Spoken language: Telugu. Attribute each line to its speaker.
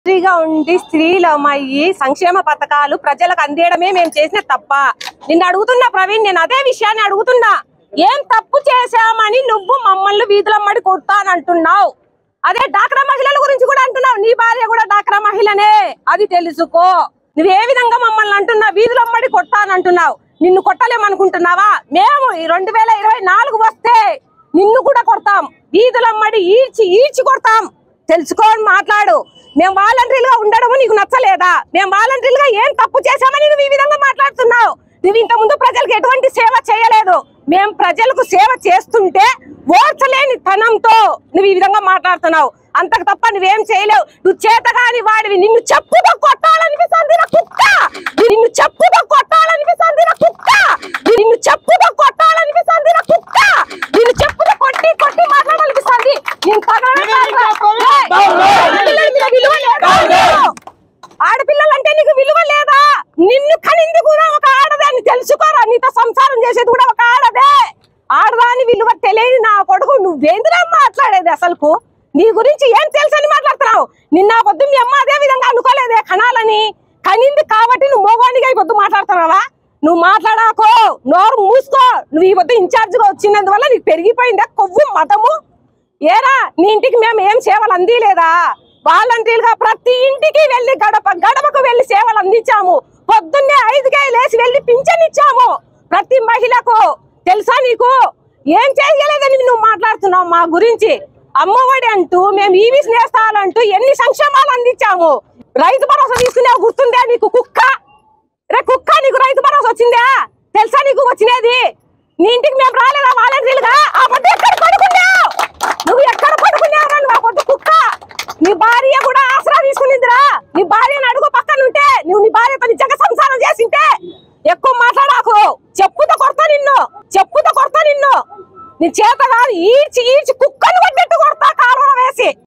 Speaker 1: స్త్రీగా ఉండి స్త్రీలమయ్యి సంక్షేమ పథకాలు ప్రజలకు అందేయడమే మేము చేసిన తప్ప. నిన్ను అడుగుతున్నా ప్రవీణ్, నేను అదే విషయాన్ని అడుగుతున్నా. ఏం తప్పు చేశామని నువ్వు మమ్మల్ని వీధులమ్మడి కొడతానంటున్నావు? అదే డాక్రా మహిళల గురించి కూడా అంటున్నావు. నీ భార్య కూడా డాక్రా మహిళనే, అది తెలుసుకో. నువ్వు ఏ విధంగా మమ్మల్ని అంటున్నావు? వీధులమ్మడి కొడతానంటున్నావు. నిన్ను కొట్టలేమనుకుంటున్నావా? మేము 2024 వస్తే నిన్ను కూడా కొడతాం. వీధులమ్మడి ఈడ్చి కొడతాం. తెలుసుకోని మాట్లాడు. మేము వాలంటీర్లుగా ఉండడము నీకు నచ్చలేదా? మేము వాలంటీర్లుగా ఏం తప్పు చేశామని నువ్వు ఈ విధంగా మాట్లాడుతున్నావు? నువ్వు ఇంత ముందు ప్రజలకు ఎటువంటి సేవ చేయలేదు. మేము ప్రజలకు సేవ చేస్తుంటే ఓర్చలేని తనంతో నువ్వు ఈ విధంగా మాట్లాడుతున్నావు. అంతకు తప్ప నువ్వేం చేయలేవు. నువ్వు చేతగాని వాడివి. నిన్ను చెప్పుతో కొట్టాలనిపిస్తుంది నా కుక్క. నిన్ను చెప్పుతో కొట్టాలనిపిస్తుంది నా కుక్క. నిన్ను చెప్పుతో కొట్టాలనిపిస్తుంది నా కుక్క. నిన్ను చెప్పుతో కొట్టి మాట్లాడాలనిపిస్తుంది. ఆడపిల్లలంటే నీకు విలువ లేదా? నిన్ను కనింది కూడా ఒక ఆడదే అని తెలుసుకోరా. నీతో సంసారం చేసేది కూడా ఒక ఆడదే. ఆడదాని విలువ తెలియని నా కొడుకు నువ్వేందులో మాట్లాడేది? అసలుకు నీ గురించి ఏం తెలుసు అని మాట్లాడుతున్నావు? నిన్న పొద్దు మీ అమ్మ అదే విధంగా అనుకోలేదే కనాలని. కనింది కాబట్టి నువ్వు మోగానిగా ఈ పొద్దు మాట్లాడుతున్నావా? నువ్వు మాట్లాడాకో, నోరు మూసుకో. నువ్వు ఈ పొద్దు ఇన్ఛార్జిగా వచ్చినందువల్ల నీకు పెరిగిపోయిందా కొవ్వు మతము? ఏరా నీ ఇంటికి మేము ఏం సేవలు అందిలేదా? వాలంటీర్గా ప్రతి ఇంటికి వెళ్ళి గడపకు వెళ్ళి సేవలు అందించాము. పొద్దున్నే 5కే లేచి వెళ్ళి పింఛన్ ఇచ్చాము ప్రతి మహిళకు. తెలుసా నీకు? ఏం చేయలేదని నువ్వు మాట్లాడుతున్నావు మా గురించి. అమ్మఒడి అంటూ, మేము ఈవీ నేస్తాలంటూ ఎన్ని సంక్షేమాలు అందించాము. రైతు భరోసా తీసుకునే గుర్తుందే నీకు? కుక్క రే కుక్క, నీకు రైతు భరోసా వచ్చిందా? తెలుసా నీకు వచ్చినది? నీ ఇంటికి మేము రాలేదా వాలంటీర్లుగా? ఆ పొద్దు ఎక్కడ పడుకున్నావు నువ్వు? ఎక్కడ పడుకున్నావు నువ్వు ఆ పొద్దు కుక్క? నీ భార్య కూడా ఆసరా తీసుకునిందిరా. నీ భార్యను అడుగు పక్కన ఉంటే. నువ్వు నీ భార్యతో నిజంగా సంసారం చేసింటే ఎక్కువ మాట్లాడాకు. చెప్పుతో కొడతా నిన్ను, చెప్పుతో కొడతా నిన్ను. నీ చేత కాదు, ఈడ్చి కుక్కను కొట్టినట్టు కొడతా కాలువలో వేసి.